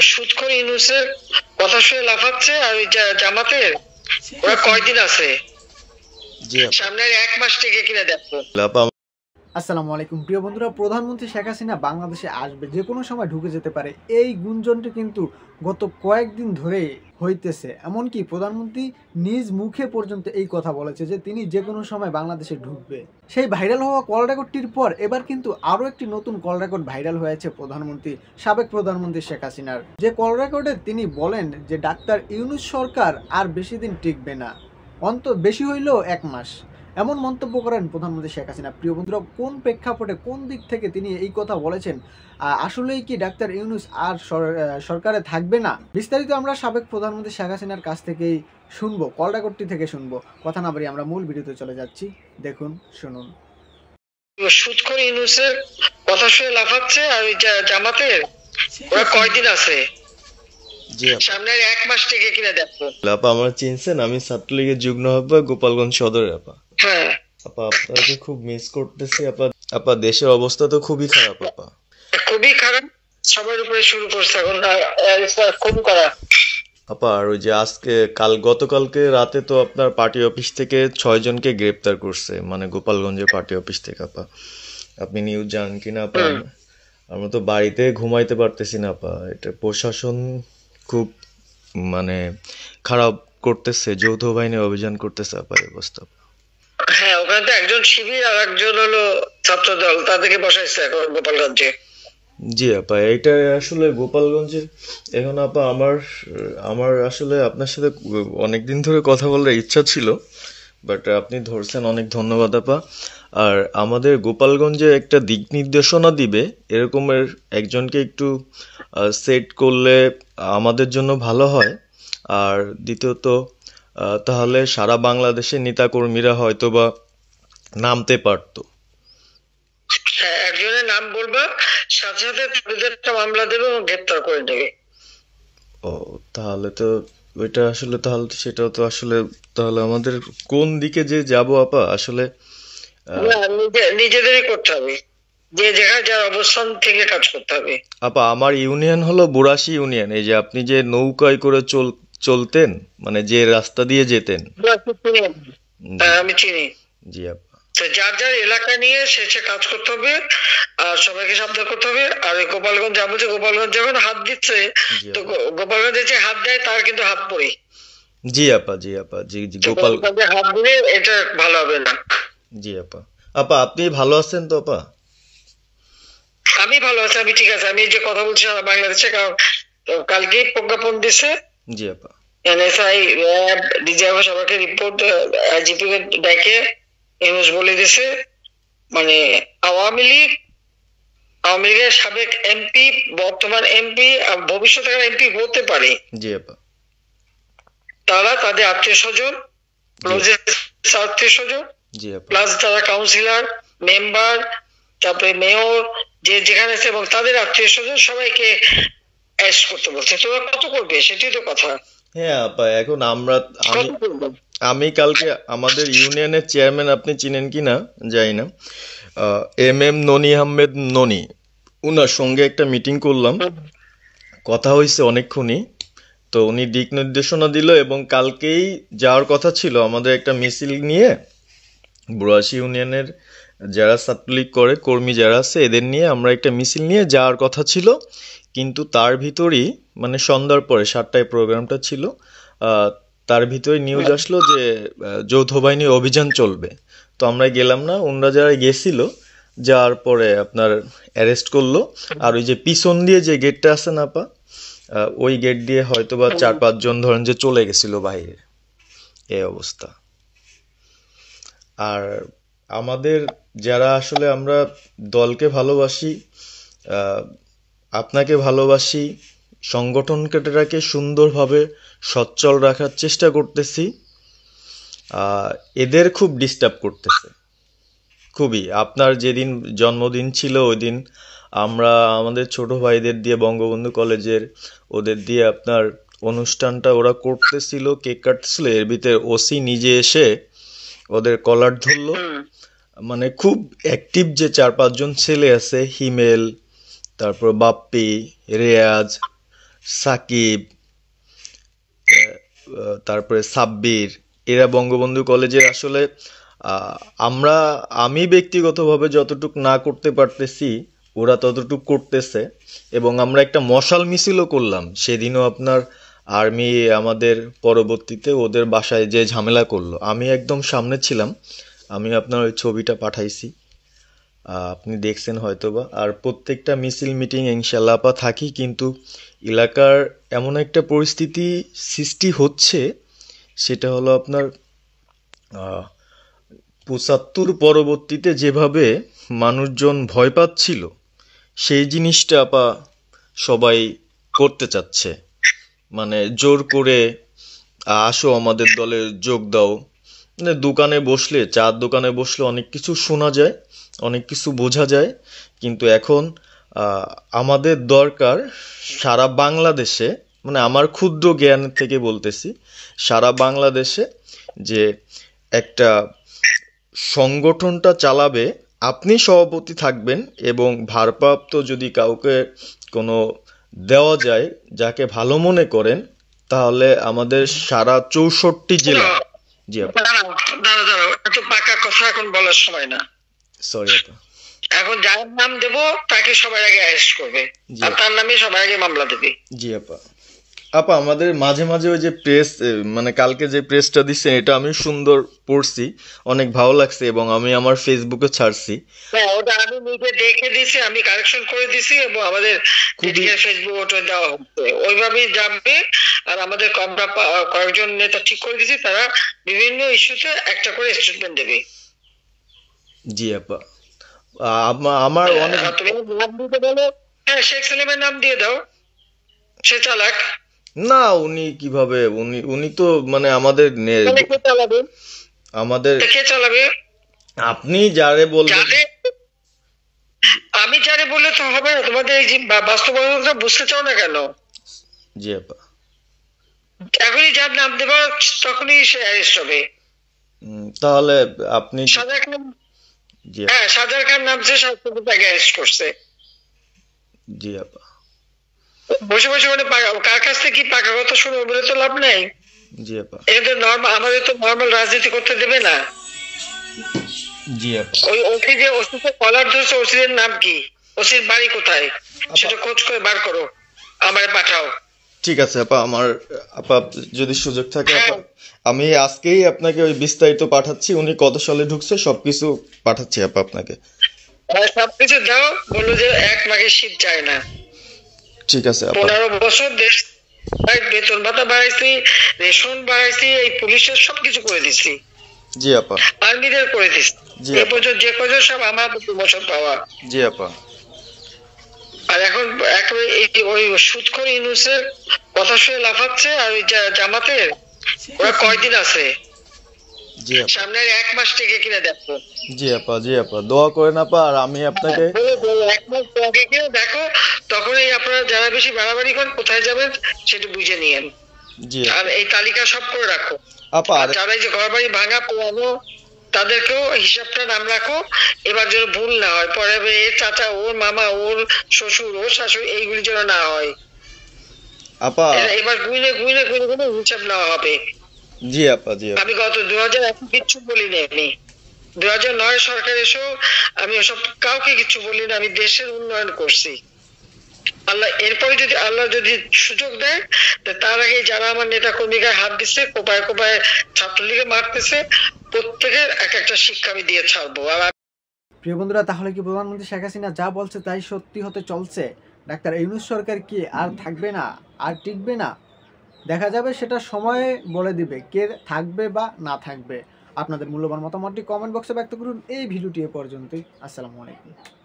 সুদখোর ইউনূসের কথা শুনে লাফাচ্ছে, আর ওই জামাতের ওরা কয়দিন আছে, সামনের 1 মাস থেকে কিনা দেখো। আসসালামু আলাইকুম প্রিয় বন্ধুরা, প্রধানমন্ত্রী শেখ হাসিনা বাংলাদেশে আসবে, যে কোনো সময় ঢুকে যেতে পারে, এই গুঞ্জনটি কিন্তু গত কয়েকদিন ধরে হইতেছে। এমনকি প্রধানমন্ত্রী নিজ মুখে পর্যন্ত এই কথা বলেছে যে তিনি যে কোনো সময় বাংলাদেশে ঢুকবে। সেই ভাইরাল হওয়া কল রেকর্ডটির পর এবার কিন্তু আরও একটি নতুন কল রেকর্ড ভাইরাল হয়েছে সাবেক প্রধানমন্ত্রী শেখ হাসিনার। যে কল রেকর্ডে তিনি বলেন যে ডাক্তার ইউনূস সরকার আর বেশি দিন টিকবে না, বেশি হইলেও 1 মাস। এমন মন্তব্য করেন প্রধানমন্ত্রী শেখ হাসিনা। প্রিয় বন্ধুরা, কোন প্রেক্ষাপটে, কোন দিক থেকে তিনি এই কথা বলেছেন? আসলেই কি ডাক্তার ইউনূস আর সরকারে থাকবে না? বিস্তারিত আমরা সাবেক প্রধানমন্ত্রী শেখ হাসিনার কাছ থেকেই শুনবো, কল রেকর্ডটি থেকে শুনবো। কথা না বাড়িয়ে আমরা মূল ভিডিওতে চলে যাচ্ছি, দেখুন, শুনুন। সুদখোর ইউনূসের কথা শুনে লাফাচ্ছে, আর ওই জামাতের ওরা কয়দিন আছে, সামনের 1 মাস থেকে কিনা দেখো। আপা আমার চিনছেন, আমি ছাত্রলীগের যুগ্ম আহ্বায়ক গোপালগঞ্জ সদরের। আপা হ্যাঁ আপা আপনাকে খুব মিস করতেছি আপা। আপা দেশের অবস্থা তো খুবই খারাপ আপা, খুবই খারাপ। সবার উপরে শুরু করছে এখন খুন করা। আপা আর ওই যে আজকে গতকালকে রাতে তো আপনার পার্টি অফিস থেকে 6 জনকে গ্রেপ্তার করছে, মানে গোপালগঞ্জের পার্টি অফিস থেকে। আপা আপনি নিউজ জানেন কিনা আপা? আমরা তো বাড়িতে ঘুমাইতে পারতেছি না আপা। এটা প্রশাসন খুব মানে খারাপ করতেছে, যৌথ বাহিনী অভিযান করতেছে আপা, এই অবস্থা। হ্যাঁ, ওখানে তো একজন শিবির আর একজন হলো ছাত্র দল, তাদেরকে বসাইছে এখন গোপালগঞ্জে। জি আপা, এটা আসলে গোপালগঞ্জের এখন আপা আমার আসলে আপনার সাথে অনেকদিন ধরে কথা বলার ইচ্ছা ছিল, বাট আপনি ধরছেন, অনেক ধন্যবাদ আপা। আর আমাদের গোপালগঞ্জে একটা দিক নির্দেশনা দিবে এরকমের একজনকে একটু সেট করলে আমাদের জন্য ভালো হয়। আর দ্বিতীয়ত তাহলে সারা বাংলাদেশের নেতাকর্মীরা হয়তো বা নামতে পারতো। হ্যাঁ, একজনের নাম বলবা, সাথে সাথে তাদের একটা মামলা দেবে এবং গ্রেপ্তার করে নেবে। ও তাহলে তো ওইটা আসলে, তাহলে তো সেটাও তো আসলে, তাহলে আমাদের কোন দিকে যে যাব আপা আসলে নিজেদেরই করতে হবে, যে জায়গায় যার অবস্থান থেকে কাজ করতে হবে। আপা আমার ইউনিয়ন হলো বুড়াশি ইউনিয়ন। এই যে আপনি যে নৌকায় করে চলতেন, মানে যে রাস্তা দিয়ে যেতেন। আমি চিনি। জি আপা, যার যার এলাকা নিয়ে সে কাজ করতে হবে, আর সবাইকে সাবধান করতে হবে। আর গোপালগঞ্জ যা বলছে, গোপালগঞ্জ যখন হাত দিচ্ছে, তো গোপালগঞ্জে যে হাত দেয় তার কিন্তু হাত পড়ে। জি আপা, জি আপা, জি জি, গোপালগঞ্জে হাত দিলে এটা ভালো হবে না। জি আপা। আপা আপনি ভালো আছেন তো আপা? আমি ভালো আছি, আমি ঠিক আছে। আমি যে কথা বলছি সারা বাংলাদেশে, কারণ কালকে প্রজ্ঞাপন দিছে। জি আপা, এনএসআই, র্যাব, ডিজিএফ সবাইকে রিপোর্ট, আইজিপি কে ডেকে ইউনূস বলে দিছে, মানে আওয়ামী লীগের সাবেক এমপি, বর্তমান এমপি, ভবিষ্যতে এমপি হতে পারে, জি আপা, তারা তাদের আত্মীয় স্বজন, আত্মীয় স্বজন, জি আপা, প্লাস যারা কাউন্সিলর, মেম্বার, তারপরে মেয়র, যে যেখানে আছে, এবং তাদের আত্মীয় স্বজন সবাইকে অ্যারেস্ট করতে বলছে। তোরা কত করবে সেটাই তো কথা। হ্যাঁ আপা, এখন আমি কালকে আমাদের ইউনিয়নের চেয়ারম্যান, আপনি চিনেন কি না জানি না, এম ননি আহমেদ ননি, উনার সঙ্গে একটা মিটিং করলাম, কথা হয়েছে অনেকক্ষণই। তো উনি দিক নির্দেশনা দিল, এবং কালকেই যাওয়ার কথা ছিল আমাদের একটা মিছিল নিয়ে, বুড়াশি ইউনিয়নের যারা ছাত্রলীগ করে কর্মী যারা আছে এদের নিয়ে আমরা একটা মিছিল নিয়ে যাওয়ার কথা ছিল। কিন্তু তার ভিতরই, মানে সন্ধ্যার পরে 7টায় প্রোগ্রামটা ছিল, তার ভিতরে নিউজ আসলো যে যৌথ বাহিনী অভিযান চলবে। তো আমরা গেলাম না। ওনারা যারা গেছিল, যাওয়ার পরে আপনার অ্যারেস্ট করলো। আর ওই যে পিছন দিয়ে যে গেটটা আছে না আপা, ওই গেট দিয়ে হয়তো বা 4-5 জন ধরেন যে চলে গেছিল বাইরে, এই অবস্থা। আর আমাদের যারা আসলে আমরা দলকে ভালোবাসি, আপনাকে ভালোবাসি, সংগঠনটাকে সুন্দরভাবে সচ্ছল রাখার চেষ্টা করতেছি, এদের খুব ডিস্টার্ব করতেছে খুবই। আপনার যেদিন জন্মদিন ছিল ওই দিন আমরা আমাদের ছোট ভাইদের দিয়ে, বঙ্গবন্ধু কলেজের ওদের দিয়ে আপনার অনুষ্ঠানটা ওরা করতেছিল, কেক কাটছিল, এর ভিতরে ওসি নিজে এসে ওদের কলার ধরলো। মানে খুব অ্যাক্টিভ যে 4-5 জন ছেলে আছে, হিমেল, তারপর বাপ্পি, রেয়াজ, সাকিব, তারপরে সাব্বির, এরা বঙ্গবন্ধু কলেজের আসলে আমি ব্যক্তিগতভাবে যতটুক না করতে পারতেছি ওরা ততটুক করতেছে, এবং আমরা একটা মশাল মিছিলও করলাম সেদিনও। আপনার আর্মি আমাদের পরবর্তীতে ওদের বাসায় যে ঝামেলা করলো, আমি একদম সামনে ছিলাম, আমি আপনার ওই ছবিটা পাঠাইছি, আপনি দেখছেন হয়তোবা। আর প্রত্যেকটা মিছিল মিটিং ইনশাল্লাহ আপা থাকি, কিন্তু এলাকার এমন একটা পরিস্থিতি সৃষ্টি হচ্ছে, সেটা হলো আপনার ৭৫ পরবর্তীতে যেভাবে মানুষজন ভয় পাচ্ছিল, সেই জিনিসটা আপা সবাই করতে চাচ্ছে, মানে জোর করে আসো আমাদের দলে যোগ দাও। মানে দোকানে বসলে, চার দোকানে বসলে অনেক কিছু শোনা যায়, অনেক কিছু বোঝা যায়, কিন্তু এখন আমাদের দরকার সারা বাংলাদেশে, মানে আমার ক্ষুদ্র জ্ঞান থেকে বলতেছি, সারা বাংলাদেশে যে একটা সংগঠনটা চালাবে, আপনি সভাপতি থাকবেন, এবং ভারপ্রাপ্ত যদি কাউকে কোনো দেওয়া যায় যাকে ভালো মনে করেন, তাহলে আমাদের সারা ৬৪ জেলা। জি আপা, দাঁড়াও, এত পাকা কথা এখন বলার সময় না। সরি আপা। এখন যার নাম দেব তাকে সবার আগে অ্যারেস্ট করবে, আর তার নামে সবার আগে মামলা দেবে। জি আপা। আপা আমাদের মাঝে মাঝে ওই যে প্রেস, মানে কালকে যে প্রেসটা দিচ্ছেন এটা আমি সুন্দর পড়ছি, অনেক ভালো লাগছে, এবং আমি আমার ফেসবুকে ছাড়ছি। হ্যাঁ, ওটা আমি নিজে দেখে দিছি, আমি কারেকশন করে দিছি, এবং আমাদের ফেসবুক ওটা দেওয়া হচ্ছে, ওইভাবেই যাবে। আর আমাদের কয়েকজন নেতা ঠিক করে দিছি, তারা বিভিন্ন ইস্যুতে একটা করে স্টেটমেন্ট দেবে। জি আপা। আমার অনেক, তুমি নাম দিতে বলো, হ্যাঁ শেখ সেলিমের নাম দিয়ে দাও, সে চালাক না। উনি কিভাবে, উনি তো মানে আমাদের কে চালাবে? আপনি যারে বলবেন। আমি যারে বললে তো হবে না, তোমাদের এই যে বাস্তবতা বুঝতে চাও না কেন? জি আপা। এখনই যার নাম দেবা তখনই সে অ্যারেস্ট হবে। তাহলে আপনি সাজার খান, হ্যাঁ সাজার খান নামছে, তাকে অ্যারেস্ট করছে। জি আপা। বসে বসে মানে কার কাছ থেকে কি পাকা কথা শুনবো বলে তো লাভ নেই। জি আপা। এটা নরমাল, আমাদের তো নরমাল রাজনীতি করতে দেবে না। জি আপা। ওই ওসিকে কলার ধরছে, ওসির নাম কি, ওসির বাড়ি কোথায়, সেটা খোঁজ করে বার করো, আমায় পাঠাও। ঠিক আছে আপা, আপা যদি সুযোগ থাকে আপা, আমি আজকেই আপনাকে ওই বিস্তারিত পাঠাচ্ছি, উনি কত সালে ঢুকছে সবকিছু পাঠাচ্ছি আপা আপনাকে। সবকিছু দাও, বললো যে ১ মাঘে শীত যায় না। ঠিক আছে আপা। ১৫ বছর দেশ বেতন ভাতা বাড়াইছি, রেশন বাড়াইছি, এই পুলিশের সবকিছু করে দিছি। জি আপা। আর্মিদের করে দিছি, এ পর্যন্ত যে কজন সব আমার প্রমোশন পাওয়া। জি আপা। আর এখন ওই সুদখোর ইউনূসের কথা শুনে লাফাচ্ছে, আর ওই জামাতের ওরা কয়দিন আছে, জি আপা। সামনের ১ মাস থেকে কিনা দেখো। জি আপা। জি আপা, দোয়া করেন আপা। আর আমি আপনাকে ১ মাস আগে কিনা দেখো, তখনই আপনারা যারা বেশি বাড়াবাড়ি করেন কোথায় যাবেন সেটা বুঝে নিয়েন। জি আর এই তালিকা সব করে রাখো আপা। আর যারা এই যে ঘর বাড়ি ভাঙা পোড়ানো তাদেরকেও হিসাবটা নাম রাখো, এবার যেন ভুল না হয়, পরে এর চাচা, ওর মামা, ওর শ্বশুর, ওর শাশুড়ি, এইগুলি যেন না হয় আপা। এবার গুইনে গুইনে গুইনে গুইনে হিসাব নেওয়া হবে। জি আপা। জি আমি গত ২০০১ কিচ্ছু বলিনি, আমি ২০০৯ সরকার এসেও আমি ওসব কাউকে কিছু বলিনি, আমি দেশের উন্নয়ন করছি। আল্লাহ এরপরে যদি আল্লাহ যদি সুযোগ দেয়, তার আগে যারা আমার নেতা কর্মীকে হাত দিচ্ছে, কোপায় কোপায় ছাত্রলীগে মারতেছে, প্রত্যেকের এক একটা শিক্ষা আমি দিয়ে ছাড়বো। আর প্রিয় বন্ধুরা, তাহলে কি প্রধানমন্ত্রী শেখ হাসিনা যা বলছে তাই সত্যি হতে চলছে? ডাক্তার ইউনূস সরকার কি আর থাকবে না, আর টিকবে না? দেখা যাবে, সেটা সময়ে বলে দিবে কে থাকবে বা না থাকবে। আপনাদের মূল্যবান মতামতটি কমেন্ট বক্সে ব্যক্ত করুন। এই ভিডিওটি এ পর্যন্তই। আসসালামু আলাইকুম।